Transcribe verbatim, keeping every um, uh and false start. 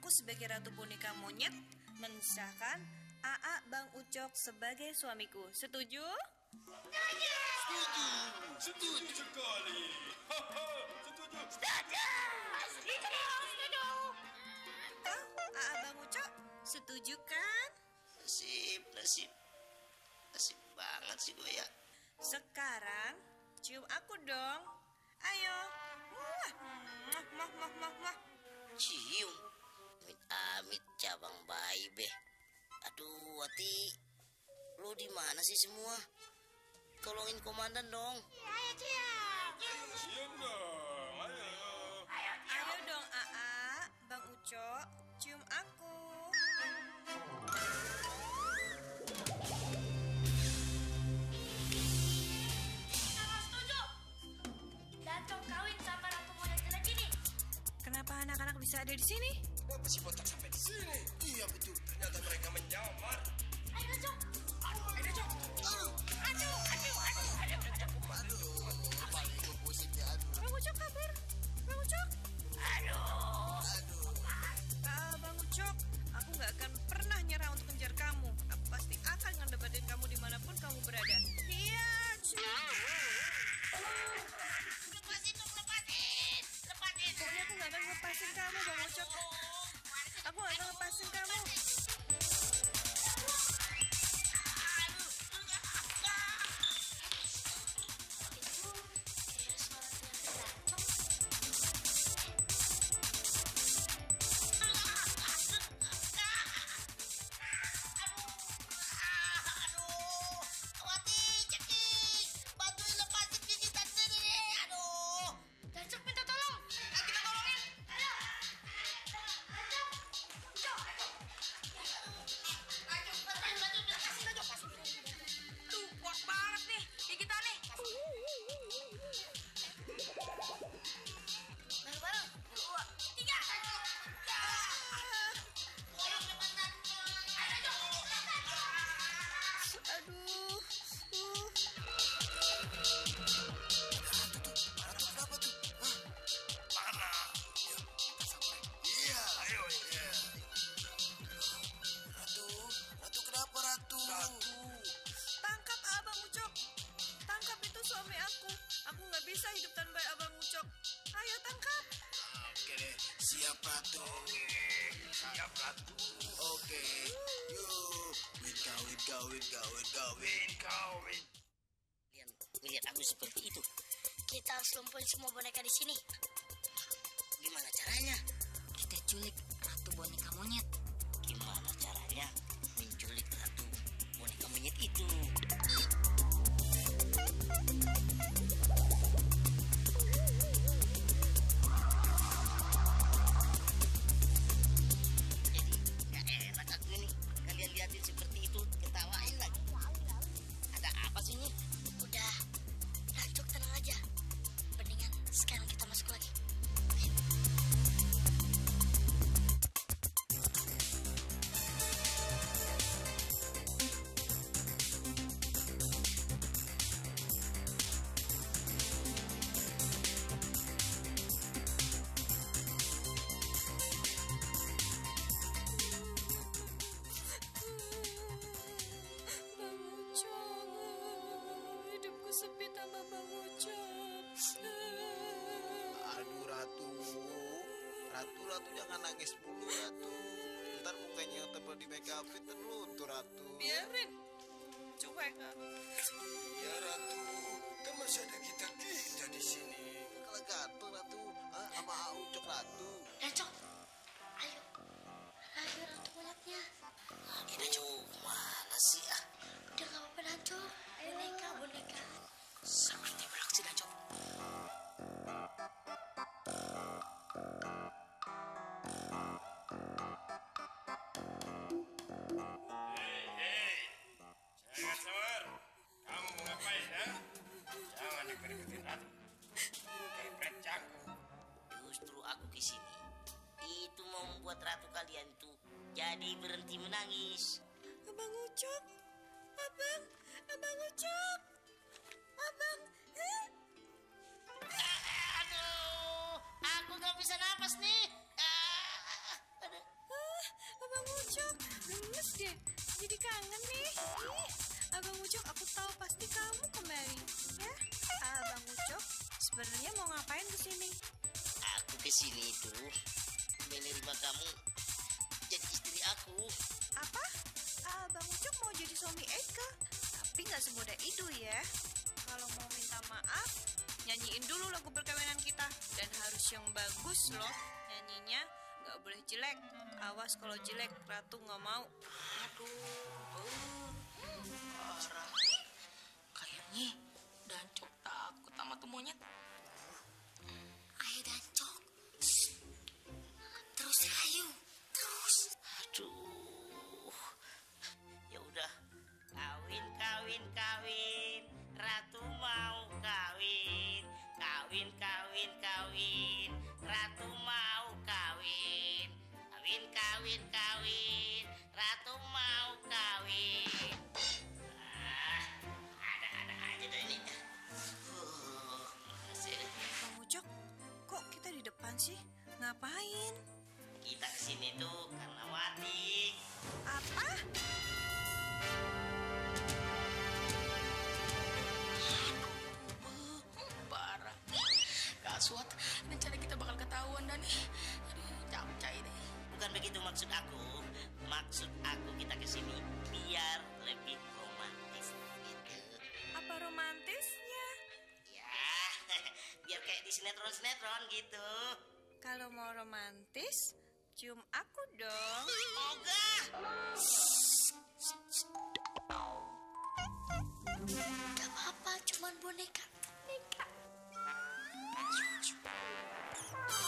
sebagai ratu boneka monyet mensahkan Aa Bang Ucok sebagai suamiku. Setuju? Setuju, setuju sekali. Setuju. Setuju. Setuju. Setuju. Kau, Aa Bang Ucok, setuju kan? Nasib, nasib. Nasib banget sih gue ya. Sekarang cium aku dong. Ayo. Wah, mah mah mah mah mah. Cium. Amit amit cabang bayi beh. Aduh, Wati. Lu di mana sih semua? Tolongin komandan dong. Ayo cium. Cium dong, ayo. Ayo dong Aa, Bang Ucok, cium aku. Sama setuju. Dancok kawin sama ratu monyet jelek ini. Kenapa anak-anak bisa ada di sini? Kenapa si botak sampai di sini? Iya betul, ternyata mereka menyamar. Ayo Dancok. Ayo, Cok. Aduh, aduh, aduh, aduh, aduh. Aduh, paling gue pusing ya, aduh. Bang Ucok kabur. Bang Ucok. Aduh. Ah, Bang Ucok, aku nggak akan pernah nyerah untuk kejar kamu. Aku pasti akan ngedebatin kamu dimanapun kamu berada. Iya, cium. Lepasin dong, lepasin. Lepasin. Pokoknya aku nggak akan lepasin kamu, Bang Ucok. Aku nggak akan lepasin kamu. Dancok minta tolong. Kita tolongin. Ayo. Dancok. Tuh, kuat banget nih gigitannya. Bareng-bareng. Dua, tiga. Aduh. Uh. Ratu kenapa tuh? Hah? Mana? Kita sampai. Iya. Ayo, iya. Ratu, Ratu kenapa Ratu? Ratu. Tangkap Abang Ucok. Tangkap itu suami aku. Aku nggak bisa hidup tanpa Abang Ucok. Ayo tangkap. Oke deh, siap Ratu. Siap Ratu. Oke. Yuk, win kawin kawin kawin kawin kawin. Kalian melihat aku seperti itu. Kita harus lumpuhin semua boneka di sini. Gimana caranya? Kita culik ratu boneka monyet. Gimana caranya menculik ratu boneka monyet itu? Jadi nggak enak aku ini. Kalian lihatin seperti itu, ketawain lagi. Ada apa sih ini? Udah, Dancok tenang aja. Mendingan sekarang kita masuk lagi. Bang Ucok. Hidupku sepi tanpa Bang Ucok. Aduh Ratu. Ratu, Ratu jangan nangis dulu Ratu. Ntar mukanya yang tebal di make upin terluntur Ratu. Biarin. Cuek aku. Ya Ratu, kan masih ada kita kita di sini. Kalau gatel Ratu, ah, sama Ucok Ratu. Dancok, ayo. Ayo ratu monyetnya. Ini cowok mana sih ah? Udah gak apa-apa Dancok. Boneka, boneka. Seperti beraksi Dancok. Hei, hei, jangan samar. Kamu mau ngapain, ha? Jangan deket-deketin Ratu. Kayak precangku. Justru aku ke sini itu mau membuat ratu kalian tuh jadi berhenti menangis. Abang Ucok. Abang. Abang Ucok. Abang. Eh? Aduh, aku gak bisa napas nih. Ah, aduh. deh, jadi kangen nih. Ih, Abang Ucok, aku tahu pasti kamu kembali, ya? Abang Ucok, sebenarnya mau ngapain kesini? Aku kesini itu menerima kamu jadi istri aku. Apa? Abang Ucok mau jadi suami Eka? Tapi nggak semudah itu ya. Kalau mau minta maaf, nyanyiin dulu lagu perkawinan kita. Dan harus yang bagus loh nyanyinya. Nggak boleh jelek. Awas kalau jelek, Ratu nggak mau. Aduh, parah. Kayaknya Dancok takut sama tuh monyet. Ayo Dancok. Terus ayo. Terus. Aduh. Ya udah. Kawin, kawin, kawin. Ratu mau kawin. Kawin, kawin, kawin. Ratu mau kawin. Kawin, kawin, kawin. Ratu mau kawin. Ah, ada-ada aja deh ini. Uh, masih ada. Bang Ucok, kok kita di depan sih? Ngapain? Kita kesini tuh karena Wati. Apa? Parah. Kaswat, rencana kita bakal ketahuan dan aduh, capcay deh. Bukan begitu maksud aku. Maksud aku kita kesini biar lebih romantis gitu. Apa romantisnya? Ya, biar kayak di sinetron-sinetron gitu. Kalau mau romantis, cium aku dong. Ogah. Gak apa-apa, cuman boneka. Boneka.